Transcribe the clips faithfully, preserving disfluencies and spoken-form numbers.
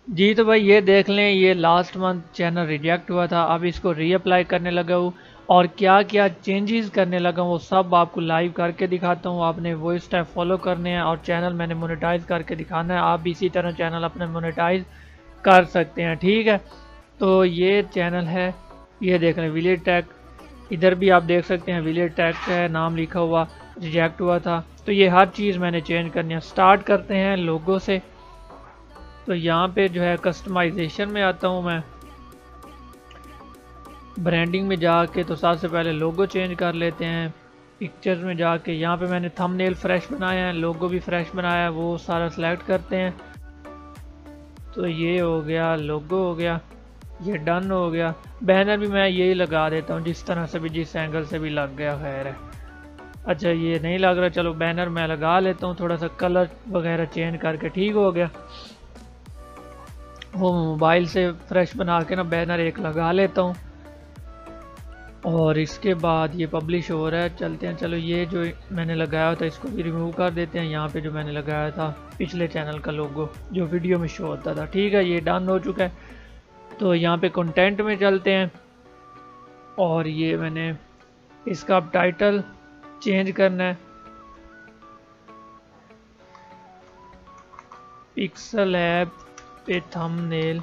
जी तो भाई ये देख लें, ये लास्ट मंथ चैनल रिजेक्ट हुआ था, अब इसको रीअप्लाई करने लगा हूँ और क्या क्या चेंजेस करने लगा हूँ वो सब आपको लाइव करके दिखाता हूँ। आपने वो स्टेप फॉलो करने हैं और चैनल मैंने मोनेटाइज करके दिखाना है। आप भी इसी तरह चैनल अपने मोनेटाइज कर सकते हैं, ठीक है। तो ये चैनल है, ये देख लें विलेज टैग, इधर भी आप देख सकते हैं विलेज टैग है नाम लिखा हुआ, रिजेक्ट हुआ था। तो ये हर चीज़ मैंने चेंज करनी है। स्टार्ट करते हैं लोगो से। तो यहाँ पे जो है कस्टमाइजेशन में आता हूँ मैं, ब्रांडिंग में जाके तो सबसे पहले लोगो चेंज कर लेते हैं। पिक्चर्स में जाके यहाँ पे मैंने थंबनेल फ्रेश बनाया है, लोगो भी फ्रेश बनाया है, वो सारा सेलेक्ट करते हैं। तो ये हो गया, लोगो हो गया, ये डन हो गया। बैनर भी मैं यही लगा देता हूँ जिस तरह से भी, जिस एंगल से भी लग गया, खैर है। अच्छा ये नहीं लग रहा, चलो बैनर मैं लगा लेता हूँ, थोड़ा सा कलर वगैरह चेंज करके, ठीक हो गया। वो मोबाइल से फ्रेश बना के ना बैनर एक लगा लेता हूँ और इसके बाद ये पब्लिश हो रहा है। चलते हैं, चलो ये जो मैंने लगाया था इसको भी रिमूव कर देते हैं। यहाँ पे जो मैंने लगाया था पिछले चैनल का लोगो जो वीडियो में शो होता था, ठीक है, ये डन हो चुका है। तो यहाँ पे कंटेंट में चलते हैं और ये मैंने इसका अब टाइटल चेंज करना है। पिक्सल ऐप पे थंबनेल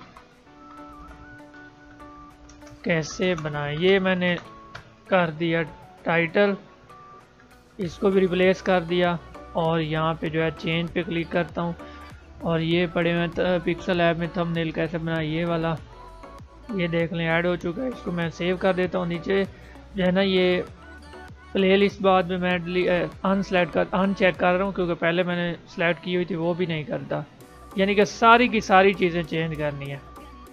कैसे बनाएं, ये मैंने कर दिया टाइटल, इसको भी रिप्लेस कर दिया और यहाँ पे जो है चेंज पे क्लिक करता हूँ और ये पड़े हुए पिक्सल ऐप में थंबनेल कैसे बनाए, ये वाला, ये देख लें ऐड हो चुका है। इसको मैं सेव कर देता हूँ। नीचे जो है ना ये प्ले लिस्ट बाद में मैं अनसेलेक्ट कर अनचेक कर रहा हूँ क्योंकि पहले मैंने सेलेक्ट की हुई थी, वो भी नहीं करता, यानी कि सारी की सारी चीज़ें चेंज करनी है।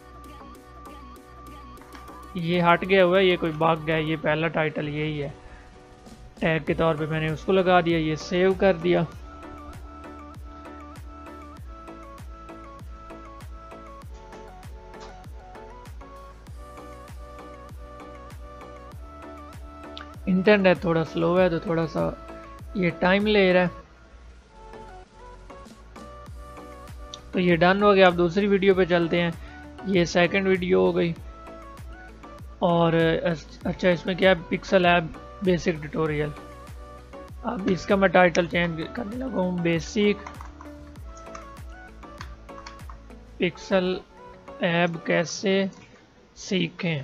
ये हट गया हुआ है, ये कोई बग है, ये पहला टाइटल यही है, टैग के तौर पे मैंने उसको लगा दिया, ये सेव कर दिया। इंटरनेट थोड़ा स्लो है तो थोड़ा सा ये टाइम ले रहा है। तो ये डन हो गया। अब दूसरी वीडियो पे चलते हैं, ये सेकंड वीडियो हो गई और अच्छा इसमें क्या है, पिक्सल ऐप बेसिक ट्यूटोरियल। अब इसका मैं टाइटल चेंज करने लगा हूँ, बेसिक पिक्सल ऐप कैसे सीखें,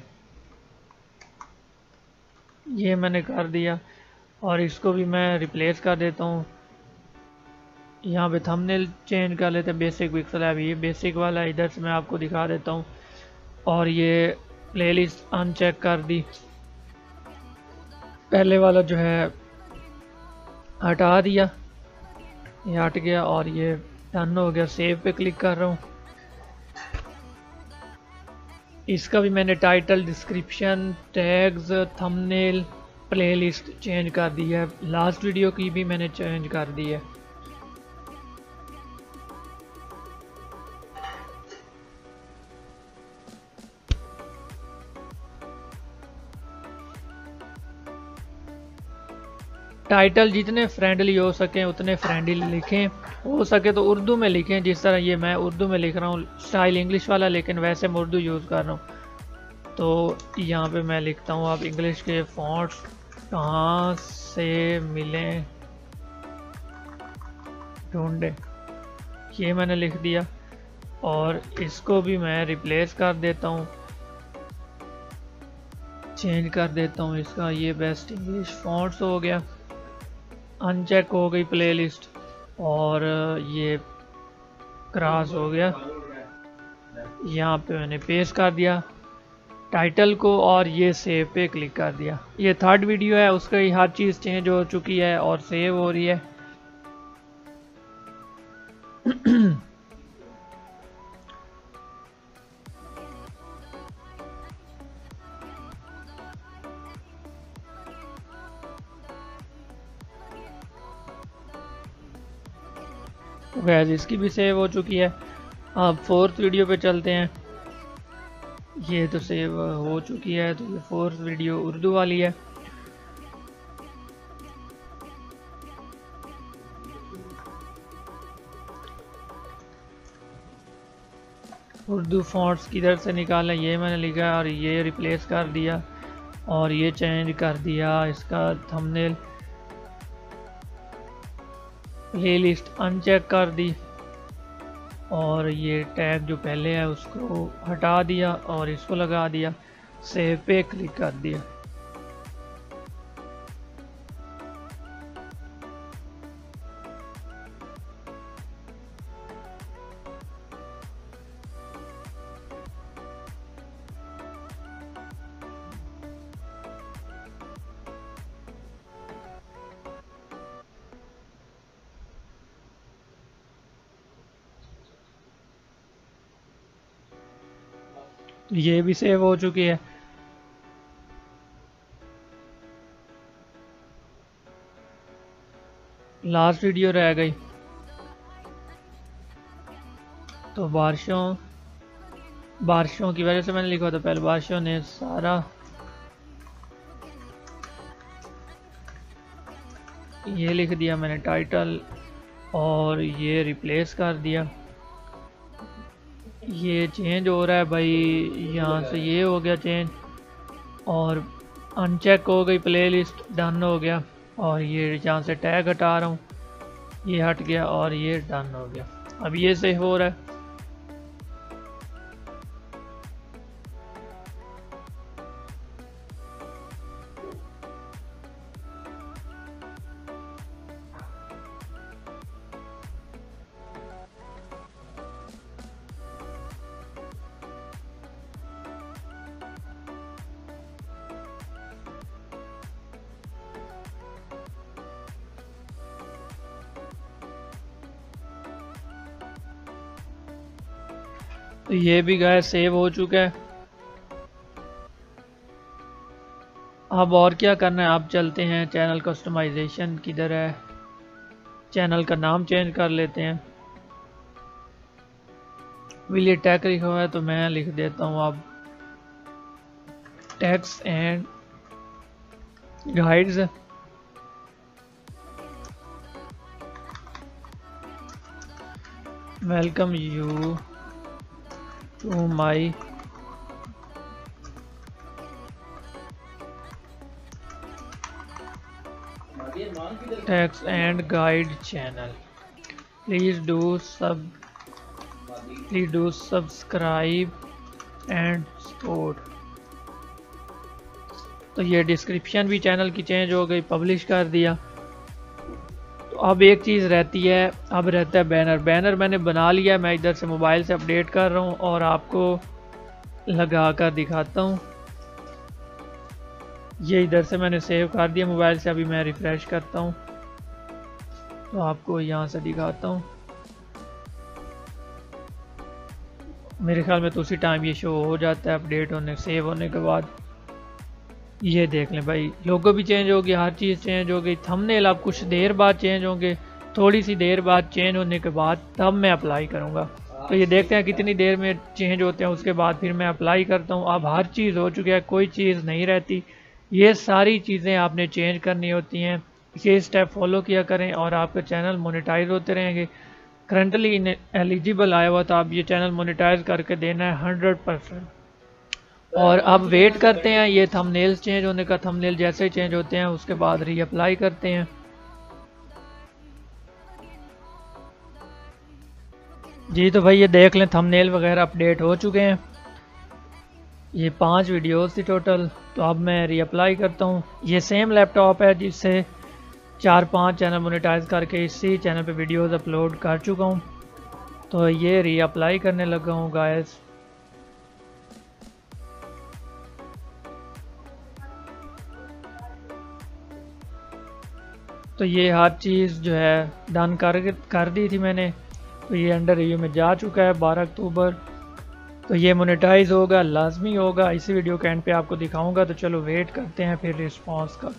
ये मैंने कर दिया और इसको भी मैं रिप्लेस कर देता हूँ। यहाँ पे थंबनेल चेंज कर लेते हैं, बेसिक पिक्सल ऐप, ये बेसिक वाला इधर से मैं आपको दिखा देता हूँ और ये प्लेलिस्ट अनचेक कर दी, पहले वाला जो है हटा दिया, ये हट गया और ये डन हो गया। सेव पे क्लिक कर रहा हूँ। इसका भी मैंने title, description, tags, thumbnail, playlist change कर दी है। लास्ट वीडियो की भी मैंने चेंज कर दी है। टाइटल जितने फ्रेंडली हो सके उतने फ्रेंडली लिखें, हो सके तो उर्दू में लिखें, जिस तरह ये मैं उर्दू में लिख रहा हूँ, स्टाइल इंग्लिश वाला, लेकिन वैसे मैं उर्दू यूज़ कर रहा हूँ। तो यहाँ पे मैं लिखता हूँ, आप इंग्लिश के फॉन्ट्स कहाँ से मिलें ढूंढें, ये मैंने लिख दिया और इसको भी मैं रिप्लेस कर देता हूँ, चेंज कर देता हूँ इसका, ये बेस्ट इंग्लिश फॉन्ट्स हो गया। अनचेक हो गई प्लेलिस्ट और ये क्रॉस हो गया। यहाँ पे मैंने पेस्ट कर दिया टाइटल को और ये सेव पे क्लिक कर दिया। ये थर्ड वीडियो है, उसका ही हर चीज़ चेंज हो चुकी है और सेव हो रही है। गैस इसकी भी सेव हो चुकी है। अब फोर्थ वीडियो पे चलते हैं, ये तो सेव हो चुकी है, तो ये फोर्थ वीडियो उर्दू वाली है। उर्दू फॉन्ट्स किधर से निकाला ये मैंने लिखा और ये रिप्लेस कर दिया और ये चेंज कर दिया। इसका थंबनेल प्लेलिस्ट अनचेक कर दी और ये टैग जो पहले है उसको हटा दिया और इसको लगा दिया। सेव पे क्लिक कर दिया। ये भी सेव हो चुकी है। लास्ट वीडियो रह गई तो बारिशों बारिशों की वजह से मैंने लिखा था पहले। बारिशों ने सारा ये लिख दिया मैंने टाइटल और ये रिप्लेस कर दिया। ये चेंज हो रहा है भाई, यहाँ से ये हो गया चेंज और अनचेक हो गई प्लेलिस्ट, डन हो गया। और ये जहाँ से टैग हटा रहा हूँ ये हट गया और ये डन हो गया। अब ये सेव हो रहा है। तो ये भी गाय सेव हो चुका है। अब और क्या करना है, आप चलते हैं चैनल कस्टमाइजेशन किधर है, चैनल का नाम चेंज कर लेते हैं। विल टैग लिखा हुआ है तो मैं लिख देता हूँ अब tags and guides. Welcome you to my text and guide channel. Please do sub please do subscribe and support। तो ये डिस्क्रिप्शन भी चैनल की चेंज हो गई, पब्लिश कर दिया। तो अब एक चीज़ रहती है, अब रहता है बैनर। बैनर मैंने बना लिया, मैं इधर से मोबाइल से अपडेट कर रहा हूँ और आपको लगा कर दिखाता हूँ। ये इधर से मैंने सेव कर दिया मोबाइल से। अभी मैं रिफ्रेश करता हूँ तो आपको यहाँ से दिखाता हूँ। मेरे ख्याल में तो उसी टाइम ये शो हो जाता है अपडेट होने सेव होने के बाद। ये देख लें भाई, लोगो भी चेंज हो गया, हर चीज़ चेंज हो गई। थंबनेल अब कुछ देर बाद चेंज होंगे, थोड़ी सी देर बाद चेंज होने के बाद तब मैं अप्लाई करूँगा। तो ये देखते हैं कितनी देर में चेंज होते हैं, उसके बाद फिर मैं अप्लाई करता हूँ। अब हर चीज़ हो चुकी है, कोई चीज़ नहीं रहती। ये सारी चीज़ें आपने चेंज करनी होती हैं। ये स्टेप फॉलो किया करें और आपका चैनल मोनेटाइज होते रहेंगे। करंटली इन एलिजिबल आया हुआ था, अब ये चैनल मोनेटाइज करके देना है हंड्रेड परसेंट। और अब वेट करते हैं ये थंबनेल्स चेंज होने का। थंबनेल जैसे ही चेंज होते हैं उसके बाद रीअप्लाई करते हैं। जी तो भाई ये देख लें, थंबनेल वगैरह अपडेट हो चुके हैं। ये पांच वीडियोस थी टोटल। तो अब मैं रीअप्लाई करता हूँ। ये सेम लैपटॉप है जिससे चार पांच चैनल मोनेटाइज करके इसी चैनल पे वीडियोस अपलोड कर चुका हूँ। तो ये रीअप्लाई करने लगा हूँ गाइस। तो ये हर चीज़ जो है डन कर कर दी थी मैंने। तो ये अंडर रिव्यू में जा चुका है बारह अक्टूबर। तो ये मोनेटाइज होगा, लाजमी होगा। इसी वीडियो के एंड पे आपको दिखाऊंगा। तो चलो वेट करते हैं फिर रिस्पांस का।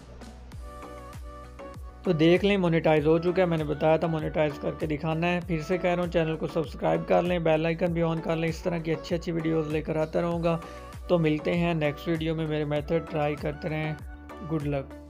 तो देख लें मोनेटाइज हो चुका है, मैंने बताया था मोनेटाइज करके दिखाना है। फिर से कह रहा हूँ चैनल को सब्सक्राइब कर लें, बेल आइकन भी ऑन कर लें। इस तरह की अच्छी अच्छी वीडियोज़ लेकर आता रहूँगा। तो मिलते हैं नेक्स्ट वीडियो में। मेरे मेथड ट्राई करते रहें। Good luck.